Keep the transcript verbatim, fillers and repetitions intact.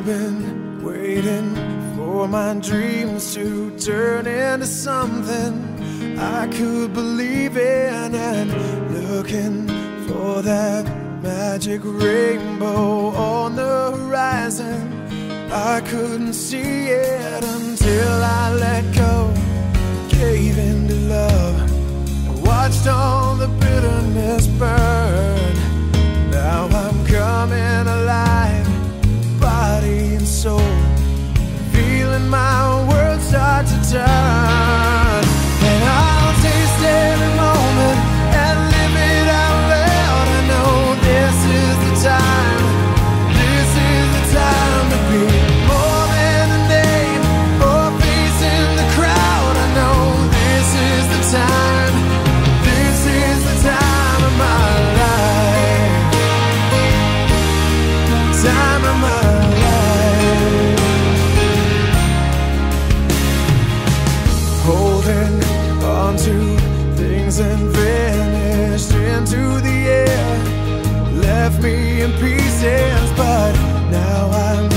been waiting for my dreams to turn into something I could believe in, and looking for that magic rainbow on the horizon. I couldn't see it until I let go, gave in to love, watched all the bitterness burn. Now I'm coming alive, body and soul, feeling my world start to turn. And I'll taste every moment and live it out loud. I know this is the time, this is the time to be more than a name or a face in the crowd. I know this is the time, this is the time of my life, time of my life. Holding on to things and vanished into the air, left me in pieces, but now I'm